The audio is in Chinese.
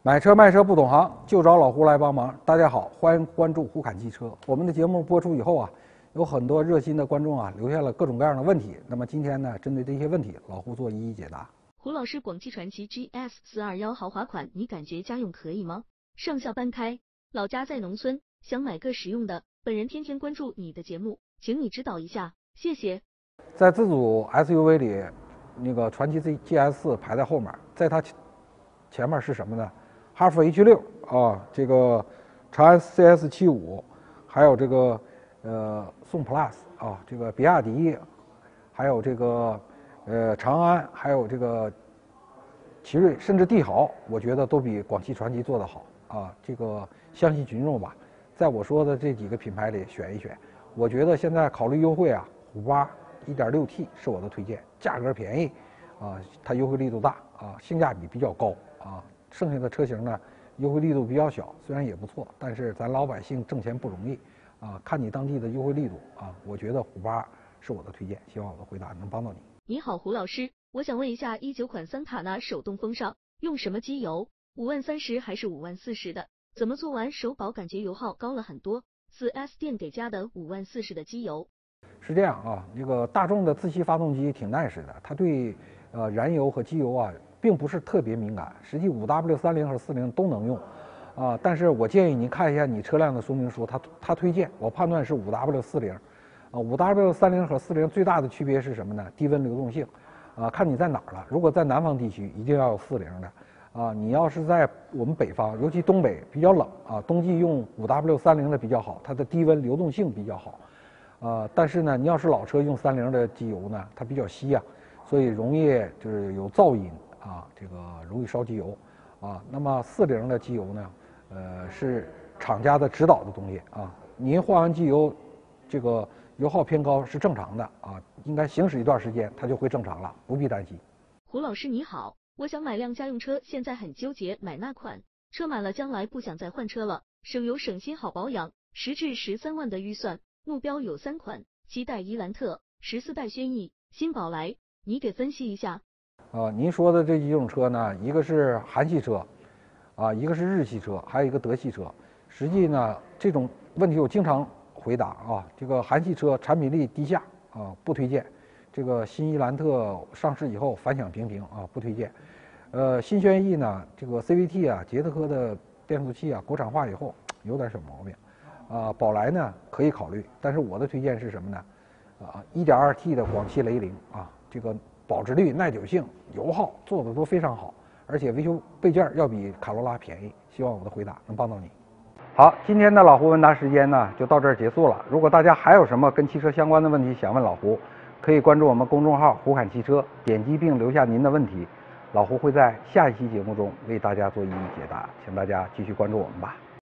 买车卖车不懂行，就找老胡来帮忙。大家好，欢迎关注胡侃汽车。我们的节目播出以后啊，有很多热心的观众啊留下了各种各样的问题。那么今天呢，针对这些问题，老胡做一一解答。 胡老师，广汽传祺 GS421豪华款，你感觉家用可以吗？上下班开，老家在农村，想买个实用的。本人天天关注你的节目，请你指导一下，谢谢。 在自主 SUV 里，那个传祺 GS4排在后面，在它前面是什么呢？哈弗 H6啊，这个长安 CS75，还有这个宋 Plus 啊，这个比亚迪，还有这个长安，还有这个奇瑞，甚至帝豪，我觉得都比广汽传祺做得好啊。这个相信群众吧，在我说的这几个品牌里选一选。我觉得现在考虑优惠啊，虎8 1.6T 是我的推荐，价格便宜啊，它优惠力度大啊，性价比比较高啊。剩下的车型呢，优惠力度比较小，虽然也不错，但是咱老百姓挣钱不容易啊，看你当地的优惠力度啊，我觉得虎8是我的推荐，希望我的回答能帮到你。 你好，胡老师，我想问一下，19款桑塔纳手动风尚用什么机油？53000还是54000的？怎么做完首保感觉油耗高了很多？4S 店给加的54000的机油。 是这样啊，这个大众的自吸发动机挺 nice 的，它对燃油和机油啊并不是特别敏感，实际5W30和40都能用，啊，但是我建议您看一下你车辆的说明书，它推荐，我判断是5W40，啊，5W30和40最大的区别是什么呢？低温流动性，啊，看你在哪儿了。如果在南方地区，一定要有40的，啊，你要是在我们北方，尤其东北比较冷啊，冬季用5W30的比较好，它的低温流动性比较好，但是呢，你要是老车用30的机油呢，它比较稀啊，所以容易就是有噪音。啊，这个容易烧机油，啊，那么40的机油呢，是厂家的指导的东西啊。您换完机油，这个油耗偏高是正常的啊，应该行驶一段时间它就会正常了，不必担心。 胡老师你好，我想买辆家用车，现在很纠结买哪款，车买了将来不想再换车了，省油省心好保养，10至13万的预算，目标有3款，7代伊兰特，14代轩逸，新宝来，你给分析一下。 您说的这几种车呢，一个是韩系车，啊，一个是日系车，还有一个德系车。实际呢，这种问题我经常回答啊。这个韩系车产品力低下啊，不推荐。这个新伊兰特上市以后反响平平啊，不推荐。新轩逸呢，这个 CVT 啊，捷特的变速器啊，国产化以后有点小毛病。宝来呢可以考虑，但是我的推荐是什么呢？1.2T 的广汽雷凌啊，这个保值率、耐久性、油耗做的都非常好，而且维修备件要比卡罗拉便宜。希望我的回答能帮到你。好，今天的老胡问答时间呢就到这儿结束了。如果大家还有什么跟汽车相关的问题想问老胡，可以关注我们公众号胡侃汽车，点击并留下您的问题，老胡会在下一期节目中为大家做一一解答，请大家继续关注我们吧。